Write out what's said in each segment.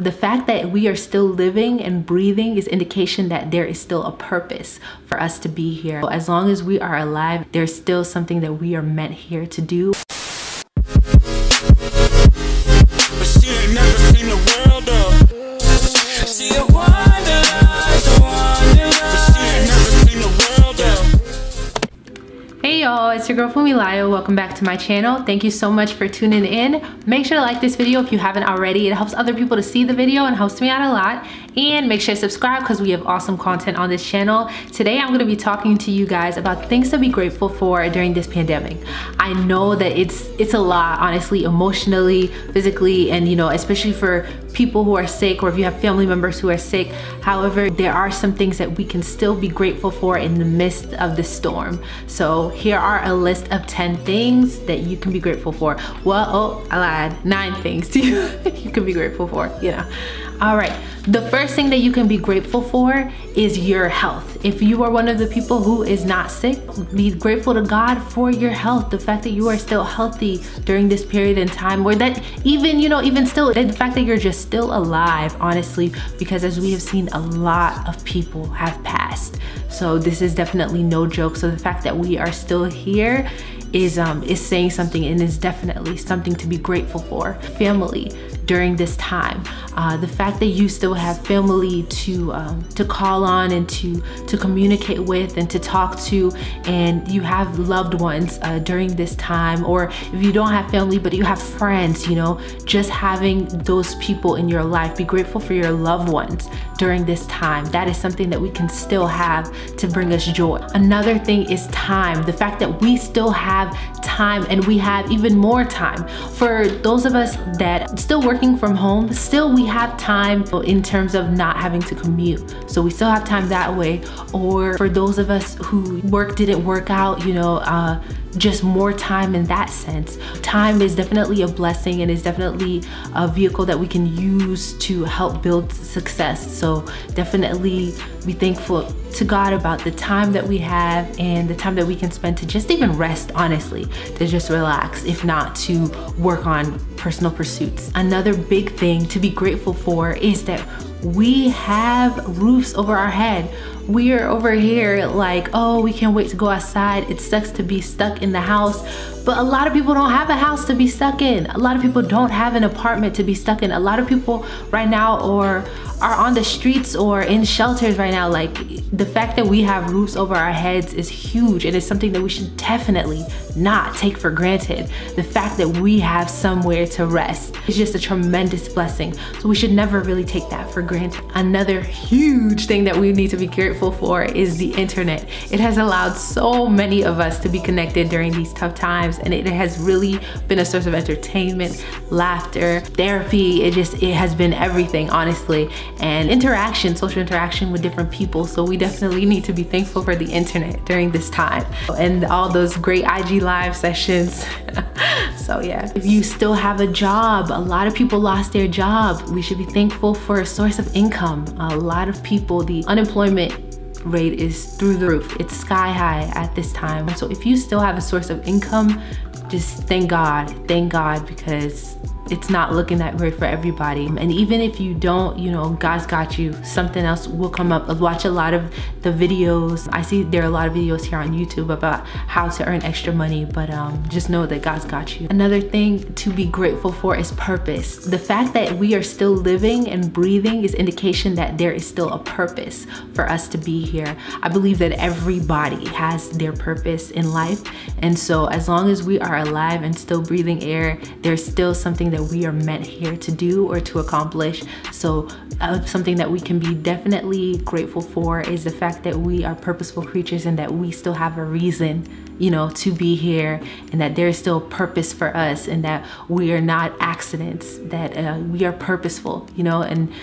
The fact that we are still living and breathing is indication that there is still a purpose for us to be here. As long as we are alive, there's still something that we are meant here to do. Hey y'all, it's your girl Funmilayo. Welcome back to my channel. Thank you so much for tuning in. Make sure to like this video if you haven't already. It helps other people to see the video and helps me out a lot. And make sure to subscribe because we have awesome content on this channel. Today I'm going to be talking to you guys about things to be grateful for during this pandemic. I know that it's a lot, honestly, emotionally, physically, and especially for people who are sick, or if you have family members who are sick. However, there are some things that we can still be grateful for in the midst of the storm. So here are a list of 10 things that you can be grateful for. Well, oh, I lied, 9 things you can be grateful for, All right, the first thing that you can be grateful for is your health. If you are one of the people who is not sick, be grateful to God for your health. The fact that you are still healthy during this period in time, or that even still, the fact that you're just still alive, honestly, because as we have seen, a lot of people have passed. So this is definitely no joke. So the fact that we are still here is saying something, and is definitely something to be grateful for. Family during this time, the fact that you still have family to call on and to communicate with and to talk to, and you have loved ones during this time, or if you don't have family but you have friends, just having those people in your life. Be grateful for your loved ones during this time. That is something that we can still have to bring us joy. Another thing is time. The fact that we still have time, and we have even more time. For those of us that still working from home, still we have time in terms of not having to commute. So we still have time that way. Or for those of us who work didn't work out, just more time in that sense. Time is definitely a blessing, and is definitely a vehicle that we can use to help build success. So definitely be thankful to God about the time that we have and the time that we can spend to just even rest, honestly, to just relax, if not to work on personal pursuits. Another big thing to be grateful for is that we have roofs over our head. We are over here like, oh, we can't wait to go outside. It sucks to be stuck in the house, but a lot of people don't have a house to be stuck in. A lot of people don't have an apartment to be stuck in. A lot of people right now are on the streets or in shelters right now. Like, the fact that we have roofs over our heads is huge, and it's something that we should definitely not take for granted. The fact that we have somewhere to rest is just a tremendous blessing. So we should never really take that for granted. Another huge thing that we need to be grateful for is the internet. It has allowed so many of us to be connected during these tough times, and it has really been a source of entertainment, laughter, therapy. It has been everything, honestly, and interaction, social interaction with different people. So we definitely need to be thankful for the internet during this time, and all those great IG live sessions. So yeah, if you still have a job, a lot of people lost their job. We should be thankful for a source of income. A lot of people, the unemployment rate is through the roof. It's sky high at this time. So if you still have a source of income, just thank God, because it's not looking that great for everybody. And even if you don't, God's got you. Something else will come up. I watch a lot of the videos. I see there are a lot of videos here on YouTube about how to earn extra money, but just know that God's got you. Another thing to be grateful for is purpose. The fact that we are still living and breathing is indication that there is still a purpose for us to be here. I believe that everybody has their purpose in life, and so as long as we are alive and still breathing air, there's still something that we are meant here to do or to accomplish. So something that we can be definitely grateful for is the fact that we are purposeful creatures, and that we still have a reason, to be here, and that there is still purpose for us, and that we are not accidents, that we are purposeful, and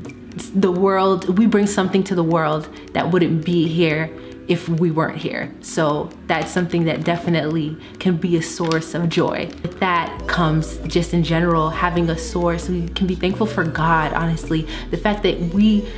the world, we bring something to the world that wouldn't be here if we weren't here. So that's something that definitely can be a source of joy. With that comes just in general having a source. We can be thankful for God, honestly. The fact that we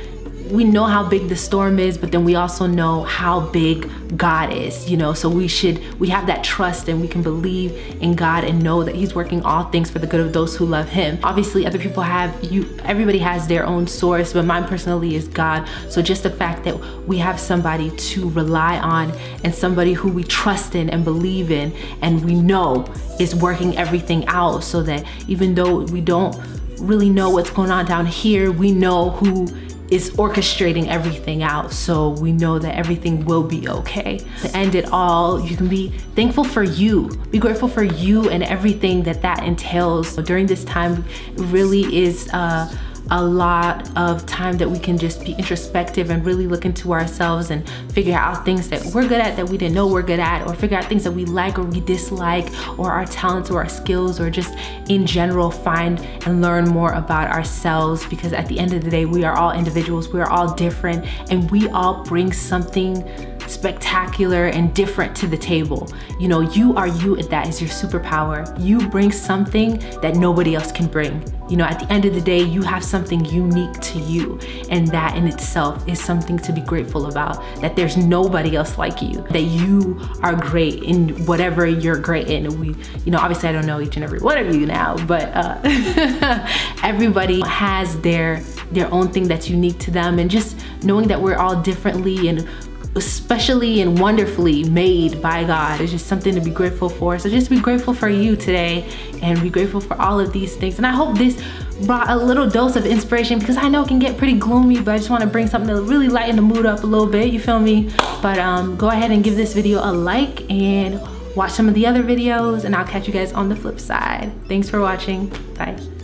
we know how big the storm is, but then we also know how big God is, you know, so we have that trust, and we can believe in God and know that he's working all things for the good of those who love him. Obviously other people everybody has their own source, but mine personally is God. So just the fact that we have somebody to rely on, and somebody who we trust in and believe in, and we know is working everything out, so that even though we don't really know what's going on down here, we know who is orchestrating everything out, so we know that everything will be okay. To end it all, you can be thankful for you. Be grateful for you and everything that entails. During this time, it really is a lot of time that we can just be introspective and really look into ourselves and figure out things that we're good at that we didn't know we're good at, or figure out things that we like or we dislike, or our talents or our skills, or just in general find and learn more about ourselves. Because at the end of the day, we are all individuals, we are all different, and we all bring something spectacular and different to the table. You know, you are you, and that is your superpower. You bring something that nobody else can bring. You know, at the end of the day, you have something unique to you, and that in itself is something to be grateful about, that there's nobody else like you, that you are great in whatever you're great in. We, you know, obviously I don't know each and every one of you now, but everybody has their own thing that's unique to them, and just knowing that we're all differently and especially and wonderfully made by God is just something to be grateful for. So just be grateful for you today, and be grateful for all of these things. And I hope this brought a little dose of inspiration, because I know it can get pretty gloomy, but I just want to bring something to really lighten the mood up a little bit, you feel me? But go ahead and give this video a like and watch some of the other videos, and I'll catch you guys on the flip side. Thanks for watching. Bye.